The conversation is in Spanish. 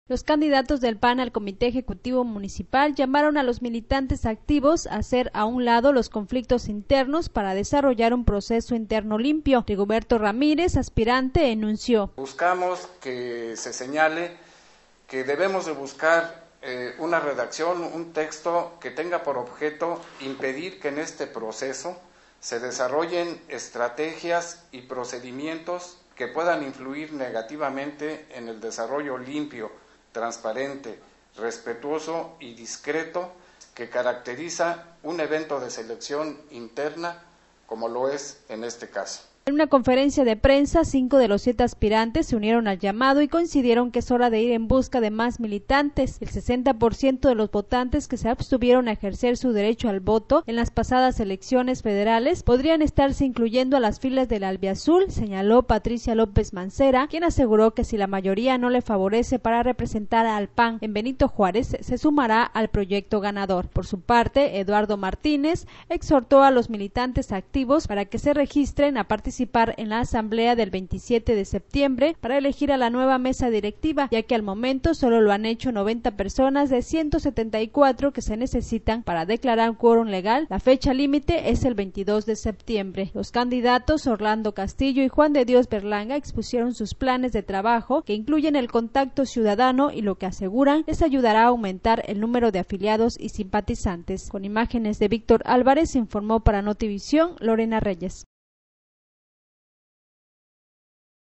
Los candidatos del PAN al Comité Ejecutivo Municipal llamaron a los militantes activos a hacer a un lado los conflictos internos para desarrollar un proceso interno limpio. Rigoberto Ramírez, aspirante, enunció: Buscamos que se señale que debemos de buscar una redacción, un texto que tenga por objeto impedir que en este proceso se desarrollen estrategias y procedimientos que puedan influir negativamente en el desarrollo limpio, transparente, respetuoso y discreto que caracteriza un evento de selección interna como lo es en este caso. En una conferencia de prensa, 5 de los 7 aspirantes se unieron al llamado y coincidieron que es hora de ir en busca de más militantes. El 60% de los votantes que se abstuvieron a ejercer su derecho al voto en las pasadas elecciones federales podrían estarse incluyendo a las filas del albiazul, señaló Patricia López Mancera, quien aseguró que si la mayoría no le favorece para representar al PAN en Benito Juárez, se sumará al proyecto ganador. Por su parte, Eduardo Martínez exhortó a los militantes activos para que se registren a participar en la asamblea del 27 de septiembre para elegir a la nueva mesa directiva, ya que al momento solo lo han hecho 90 personas de 174 que se necesitan para declarar un quórum legal. La fecha límite es el 22 de septiembre. Los candidatos Orlando Castillo y Juan de Dios Berlanga expusieron sus planes de trabajo que incluyen el contacto ciudadano y lo que aseguran les ayudará a aumentar el número de afiliados y simpatizantes. Con imágenes de Víctor Álvarez, informó para Notivisión Lorena Reyes.